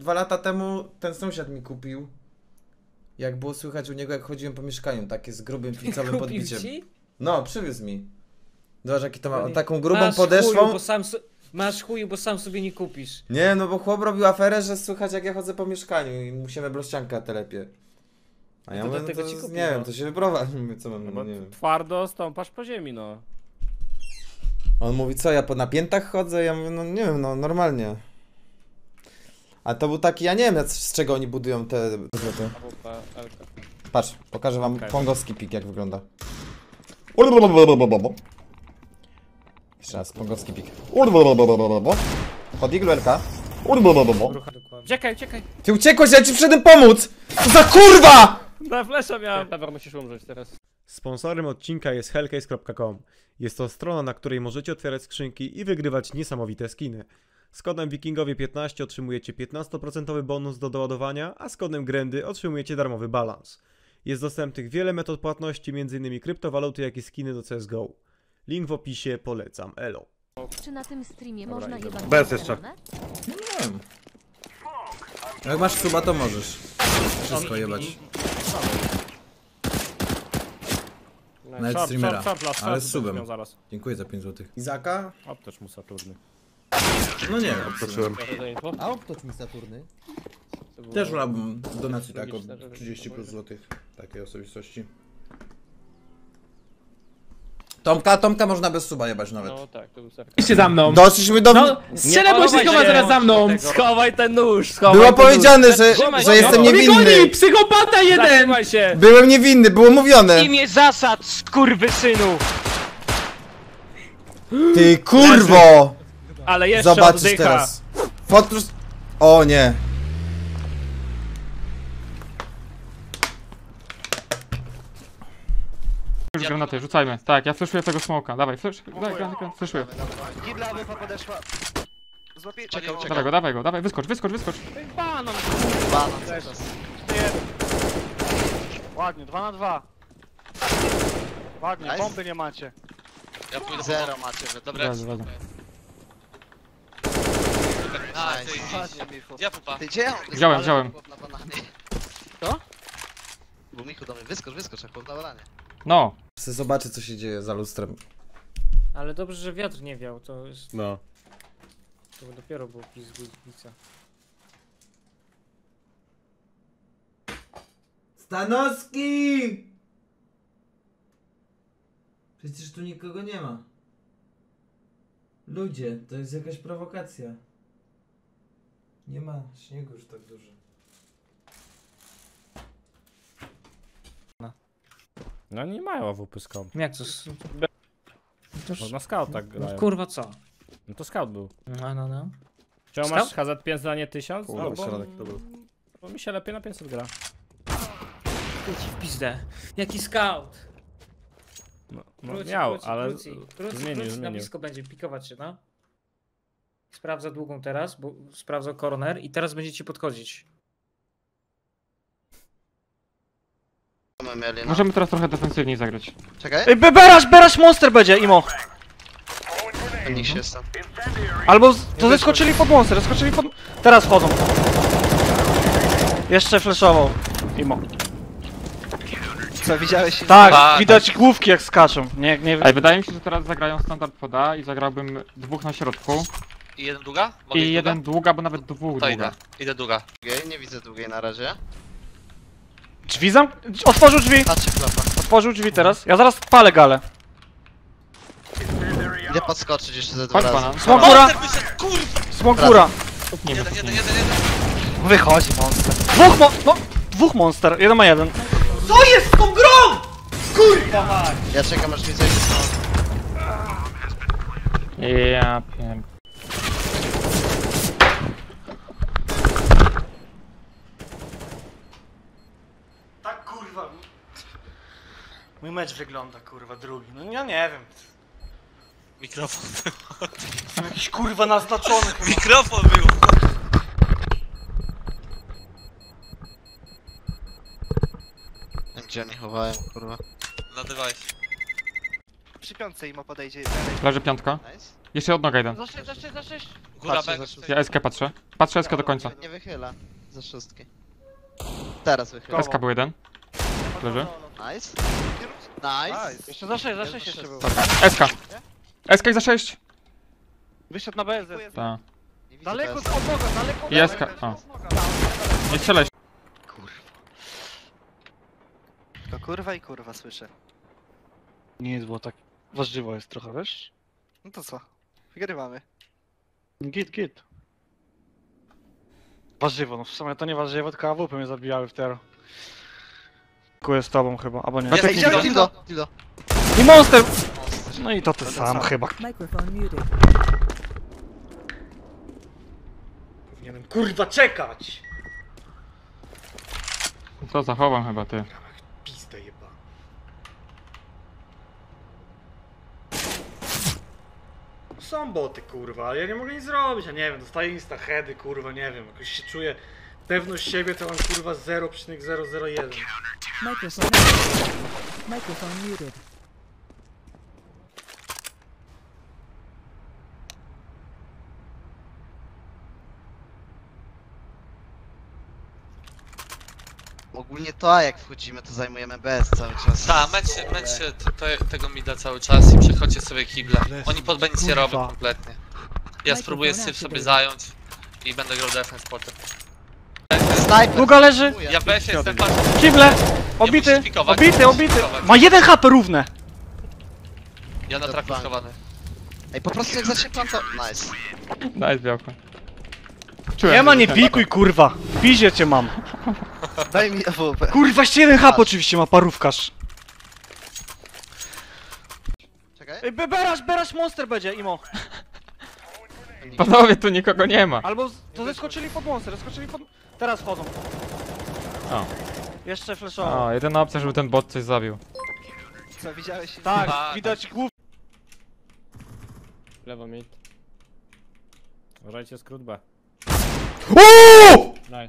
2 lata temu ten sąsiad mi kupił. Jak było słychać u niego, jak chodziłem po mieszkaniu, takie z grubym filcowym podbiciem. No, przywiózł mi. Zobacz, jaki to ma, taką grubą podeszwą. Masz chuju, bo sam sobie nie kupisz. Nie, no bo chłop robił aferę, że słychać jak ja chodzę po mieszkaniu i mu się meblościanka telepie. A ja mówię, no to, kupił, nie wiem, to się wyprowadź, co mam, no, nie wiem. Twardo stąpasz po ziemi, no. On mówi, co, ja na piętach chodzę? Ja mówię, no nie wiem, no normalnie. A to był taki, ja nie wiem z czego oni budują te zloty. Patrz, pokażę wam pongowski pik jak wygląda. Jeszcze raz, pongowski pik. Pod igluelka. Uciekaj, uciekaj. Ty uciekłeś, ja ci przyszedłem pomóc! Co za kurwa! Na flesza miałem. Pewor, musisz umrzeć teraz. Sponsorem odcinka jest hellcase.com. Jest to strona, na której możecie otwierać skrzynki i wygrywać niesamowite skiny. Z kodem wikingowie15 otrzymujecie 15% bonus do doładowania, a z kodem Grendy otrzymujecie darmowy balans. Jest dostępnych wiele metod płatności, m.in. kryptowaluty, jak i skiny do CSGO. Link w opisie, polecam, elo. Czy na tym streamie można jebać? Bez jeszcze. Nie wiem. Jak masz suba, to możesz wszystko jebać. Nawet streamera, ale z subem. Dziękuję za 5 zł. Izaka? Optocz mu Saturny. No nie wiem. Patrzyłem. A optocz mi Saturny? Też wolałbym donacji tak o 30 plus złotych takiej osobistości. Tomka można bez suba jebać nawet. No tak, to był sarkazm. Idźcie za mną. Doszliśmy do... No, strzelę się zaraz za mną. Schowaj ten nóż, schowaj. Było ten powiedziane, nóż. że jestem niewinny. Psychopata jeden! Zatrzymaj się. Byłem niewinny, było mówione. Imię zasad, skurwysynu! Ty kurwo! Ale jeszcze Zobaczysz oddycha. teraz. Fotrus... O nie. Już granaty, rzucajmy. Tak, ja flashuję tego smoka. Dawaj, flashuję. Gibla wupa podeszła. Złapie... Czekaj, Dawaj go, wyskocz. Banan. Banan, Ładnie, 2 na 2. Ładnie, Nice. bomby nie macie. Ja pójdę. Zero macie, dobra. Dobra. Ja pupa. Ty gdzie? Wziąłem. Na bananie. Co? Bo Michu do mnie, wyskocz, jak chłop na bananie. No. Chcę zobaczyć co się dzieje za lustrem. Ale dobrze, że wiatr nie wiał, to jest... No. To dopiero było pizguźnica. Stanowski! Przecież tu nikogo nie ma. Ludzie, to jest jakaś prowokacja. Nie ma śniegu już tak dużo. No nie mają AWP scout. Jak to? Można scout tak No, grają. kurwa co? No to scout był. No. Czemu Scout? masz HZ5 za nie 1000? Kurwa, No, środek to był. bo mi się lepiej na 500 gra. Idź w pizdę. Jaki scout? No Wróci, miał, ale zmienił, na zmienił. blisko będzie pikować się, no. Sprawdza długą teraz, bo sprawdza corner i teraz będziecie podchodzić. Możemy teraz trochę defensywniej zagrać. Czekaj. Ej, berasz monster będzie, Imo. Niech się jest tam. Albo to zeskoczyli pod monster, Teraz wchodzą. Jeszcze flashował, Imo. Co, widziałeś? Tak, widać główki jak skaczą. Nie. Ej, wydaje mi się, że teraz zagrają standard poda i zagrałbym 2 na środku. I jeden długa? I jeden długa, bo nawet 2 długa. Idę długa. Nie widzę długiej na razie. Drzwi otworzył drzwi. Patrzcie klapa. Otworzył drzwi teraz. Ja zaraz palę galę. Idę podskoczyć jeszcze ze 2 Chodź razy. pana. Smokura! Smokura! Nie Wychodzi monster. Dwóch monster, 1 ma 1. Ja czekam aż mi zejdzie stąd. Ja wiem. Tak kurwa. Mój mecz wygląda kurwa drugi. No ja nie wiem. Mikrofon. Jestem jakiś kurwa naznaczony chyba. Mikrofon był. Gdzie oni chowają, kurwa? Na device. Przy piątce im podejdzie. Leży piątka. Nice. Jeszcze od noga jeden. Za 6. Góra Patrzę B. za szóstkę. Ja SK patrzę. Patrzę SK do końca. Nie wychyla. Za szóstki. Teraz wychyla. SK był jeden. Leży. Nice. Nice. Jeszcze za 6 jeszcze był. SK. SK za 6. Wyszedł na BS. Tak. Nie widzę Daleko bez. od noga, daleko. I SK. O. Nie strzelaj. To kurwa i kurwa słyszę. Nie jest było tak. Warzywo jest trochę, wiesz? No to co? Wygrywamy. Git. Warzywo, no w sumie to nie warzywo, tylko AWP mnie zabijały w tero. Kuję z tobą chyba, albo nie. Jest Dildo, dildo. dildo. I monster! No i to ty sam chyba. Microphone muted. Powinienem kurwa czekać! Co zachowam chyba ty. Pizdę jeba. Są boty kurwa, ale ja nie mogę nic zrobić, ja nie wiem, dostaję insta-heady kurwa, nie wiem, jakoś się czuję pewność siebie to mam kurwa 0,001. Microphone muted. Ogólnie to A jak wchodzimy, to zajmujemy BS cały czas. Tak, męczcie tego mida cały czas i przechodźcie sobie kible. Oni pod B nic nie robią kompletnie. Ja spróbuję syf sobie zająć i będę grał defense potem. Snajper. Długa leży! Ja w BS jestem, patrz. Kible! Obity! musisz pikować, Obity, musisz obity! pikować. Ma 1 HP równe! Ja na traku schowany. Ej, po prostu jak zacznie plan to... Nice. Daj białko. Czułem, Nie ma, że nie ten- pikuj kurwa! W pizie cię mam! Daj mi AWP. Kurwa, jeszcze 1 HP oczywiście ma parówkarz! Czekaj. Ej, berasz monster będzie, Imo! Panowie, tu nikogo nie ma. Albo to zeskoczyli pod monster, zeskoczyli pod... Teraz wchodzą. O. Jeszcze flashowo. O, jedyna opcja, żeby ten bot coś zabił. Co, widziałeś? Tak, A, widać głów. Lewo mid. Uważajcie skrót B. Uuu! Nice.